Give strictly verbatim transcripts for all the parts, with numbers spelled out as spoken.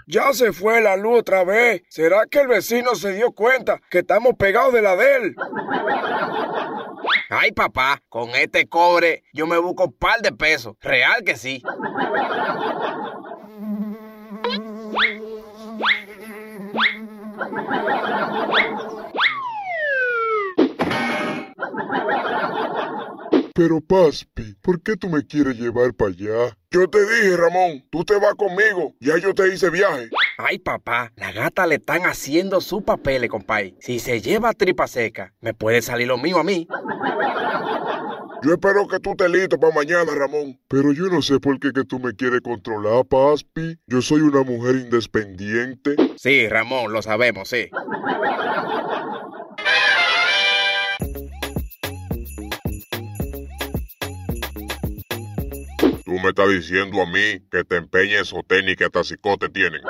Ya se fue la luz otra vez. ¿Será que el vecino se dio cuenta que estamos pegados de la de él? Ay, papá, con este cobre yo me busco un par de pesos. Real que sí. Pero, Paspi, ¿por qué tú me quieres llevar para allá? Yo te dije, Ramón, tú te vas conmigo. Ya yo te hice viaje. Ay, papá, la gata le están haciendo su papel, compay. Si se lleva Tripa Seca, me puede salir lo mío a mí. Yo espero que tú estés listo para mañana, Ramón. Pero yo no sé por qué que tú me quieres controlar, Paspi. Yo soy una mujer independiente. Sí, Ramón, lo sabemos, sí. Tú me estás diciendo a mí que te empeñes esos tenis que hasta cicote tienen.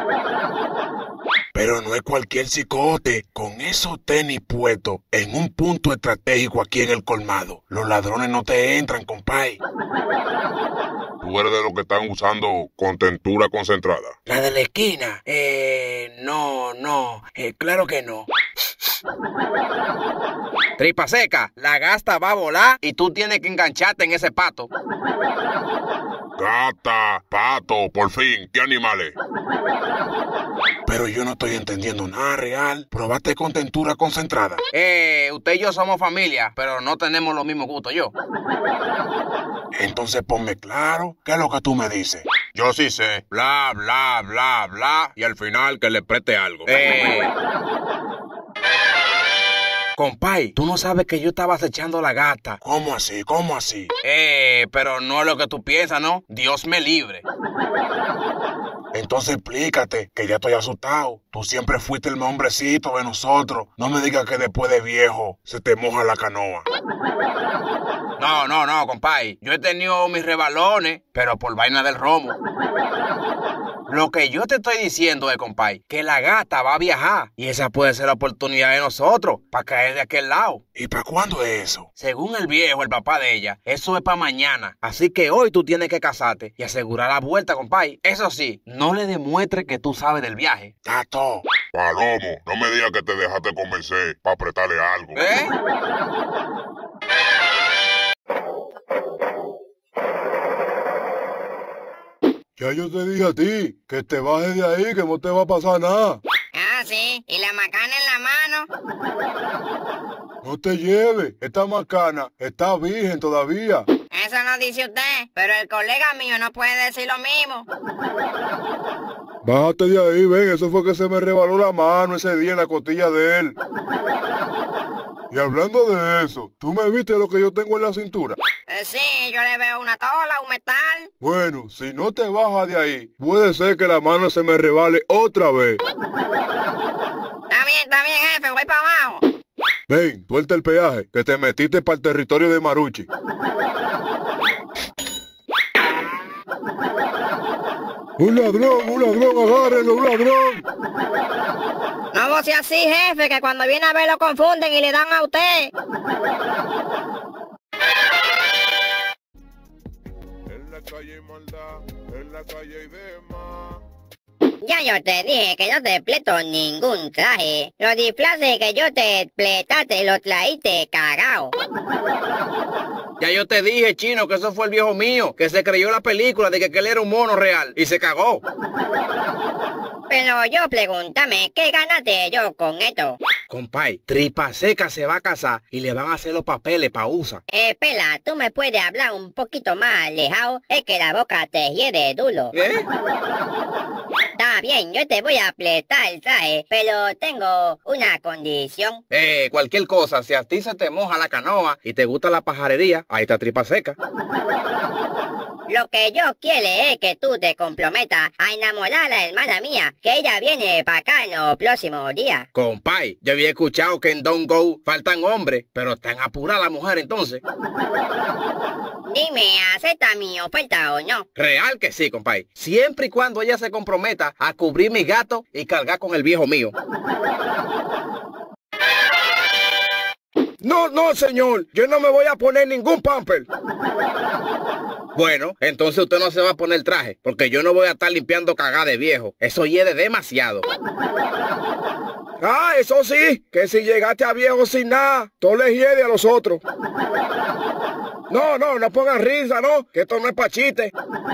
Pero no es cualquier cicote. Con esos tenis puestos en un punto estratégico aquí en el colmado, los ladrones no te entran, compay. ¿Tú eres de los que están usando contentura concentrada? ¿La de la esquina? Eh, no, no, eh, claro que no. Tripa Seca, la gasta va a volar y tú tienes que engancharte en ese pato. Gata, pato, por fin, ¿qué animales? Pero yo no estoy entendiendo nada real. ¿Probaste contentura concentrada? Eh, usted y yo somos familia, pero no tenemos los mismos gustos, yo. Entonces ponme claro, ¿qué es lo que tú me dices? Yo sí sé, bla, bla, bla, bla, y al final que le preste algo. Eh... Compay, tú no sabes que yo estaba acechando a la gata. ¿Cómo así? ¿Cómo así? Eh, pero no es lo que tú piensas, ¿no? Dios me libre. Entonces explícate, que ya estoy asustado. Tú siempre fuiste el hombrecito de nosotros. No me digas que después de viejo se te moja la canoa. No, no, no, compay. Yo he tenido mis rebalones, pero por vaina del romo. Lo que yo te estoy diciendo es, compay, que la gata va a viajar. Y esa puede ser la oportunidad de nosotros para caer de aquel lado. ¿Y para cuándo es eso? Según el viejo, el papá de ella, eso es para mañana. Así que hoy tú tienes que casarte y asegurar la vuelta, compay. Eso sí, no le demuestres que tú sabes del viaje. Tato. Palomo, no me digas que te dejaste convencer para apretarle algo. ¿Eh? Ya yo te dije a ti que te bajes de ahí, que no te va a pasar nada. Ah, sí, y la macana en la mano. No te lleves, esta macana está virgen todavía. Eso no dice usted, pero el colega mío no puede decir lo mismo. Bájate de ahí, ven, eso fue que se me rebaló la mano ese día en la costilla de él. Y hablando de eso, ¿tú me viste lo que yo tengo en la cintura? Eh, sí, yo le veo una tola, un metal. Bueno, si no te bajas de ahí, puede ser que la mano se me rebale otra vez. Está bien, está bien, jefe, voy para abajo. Ven, suelta el peaje, que te metiste para el territorio de Maruchi. ¡Un ladrón, un ladrón, agárrenlo, un ladrón! No vos sea así, jefe, que cuando viene a ver lo confunden y le dan a usted. En la calle hay maldad, en la calle hay demás. Ya yo te dije que no te pleto ningún traje. Los disfraces que yo te pletaste los traíste cagao. Ya yo te dije, chino, que eso fue el viejo mío, que se creyó la película de que, que él era un mono real y se cagó. Pero yo pregúntame, ¿qué ganaste yo con esto? Compay, Tripa Seca se va a casar y le van a hacer los papeles pa' U S A. Eh, Pela, ¿tú me puedes hablar un poquito más alejado? Es que la boca te hiere duro. ¿Eh? Está bien, yo te voy a apretar el traje, pero tengo una condición. Eh, cualquier cosa, si a ti se te moja la canoa y te gusta la pajarería, ahí está Tripa Seca. Lo que yo quiero es que tú te comprometas a enamorar a la hermana mía, que ella viene para acá en los próximos días. Compay, yo había escuchado que en Don't Go faltan hombres, pero están apuradas las mujeres entonces. Dime, ¿acepta mi oferta o no? Real que sí, compay. Siempre y cuando ella se comprometa a cubrir mi gato y cargar con el viejo mío. No, no, señor. Yo no me voy a poner ningún pamper. Bueno, entonces usted no se va a poner el traje, porque yo no voy a estar limpiando cagada de viejo. Eso hiede demasiado. Ah, eso sí, que si llegaste a viejo sin nada, todo le hiede a los otros. No, no, no pongan risa, ¿no? Que esto no es pa' chiste.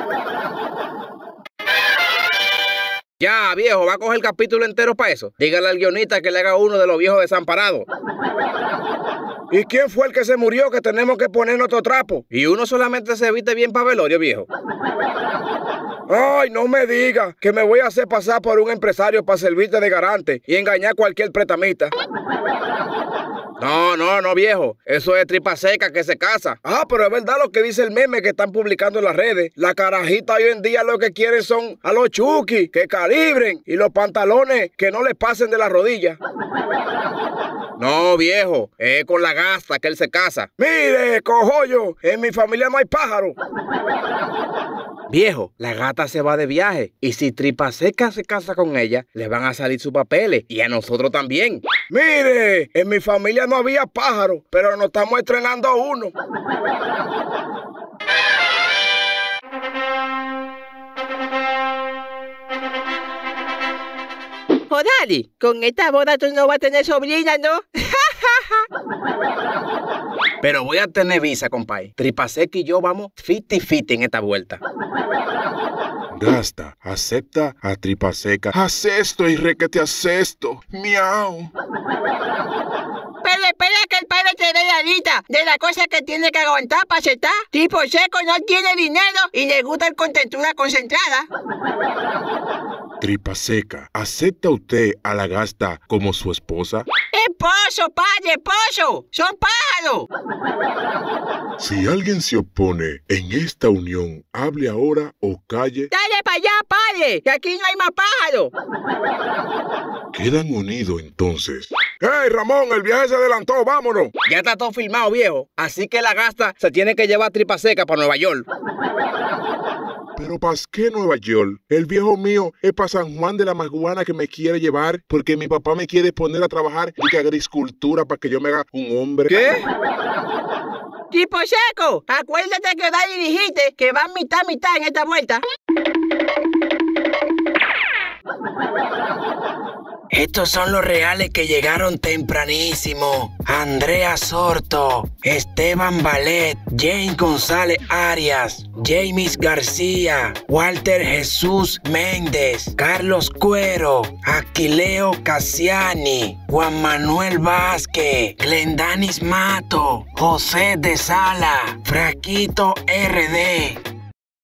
Ya, viejo, ¿va a coger el capítulo entero para eso? Dígale al guionista que le haga uno de los viejos desamparados. ¿Y quién fue el que se murió que tenemos que poner nuestro trapo? Y uno solamente se viste bien para velorio, viejo. Ay, no me diga que me voy a hacer pasar por un empresario para servirte de garante y engañar a cualquier pretamita. No, no, no, viejo. Eso es tripa seca que se casa. Ah, pero es verdad lo que dice el meme que están publicando en las redes. La carajita hoy en día lo que quieren son a los chuki que calibren y los pantalones que no les pasen de las rodillas. No, viejo, es con la gasta que él se casa. Mire, cojollo, en mi familia no hay pájaro. Viejo, la gata se va de viaje y si Tripa Seca se casa con ella, le van a salir sus papeles y a nosotros también. Mire, en mi familia no había pájaro, pero nos estamos estrenando uno. Jodali, con esta boda tú no vas a tener sobrina, ¿no? Pero voy a tener visa, compadre. Tripa Seca y yo vamos fifty fifty en esta vuelta. Gasta, acepta a Tripa Seca. Haz esto y requete haz esto. Miau. Pero espera que el padre te dé la lista de la cosa que tiene que aguantar para aceptar. Tipo Seco no tiene dinero y le gusta el contentura concentrada. Tripa Seca, ¿acepta usted a la Gasta como su esposa? ¡Esposo, padre, esposo! ¡Son pájaros! Si alguien se opone en esta unión, hable ahora o calle. ¡Dale para allá, padre! ¡Que aquí no hay más pájaros! Quedan unidos entonces. ¡Hey, Ramón! El viaje se adelantó, vámonos. Ya está todo filmado, viejo. Así que la Gasta se tiene que llevar Tripa Seca para Nueva York. Pero ¿para qué Nueva York? El viejo mío es para San Juan de la Maguana que me quiere llevar porque mi papá me quiere poner a trabajar en agricultura para que yo me haga un hombre. ¿Qué? Tipo Seco, acuérdate que Dali dijiste que van mitad mitad en esta vuelta. Estos son los reales que llegaron tempranísimo. Andrea Sorto, Esteban Ballet, Jane González Arias, James García, Walter Jesús Méndez, Carlos Cuero, Aquileo Cassiani, Juan Manuel Vázquez, Glendanis Mato, José de Sala, Fraquito R D,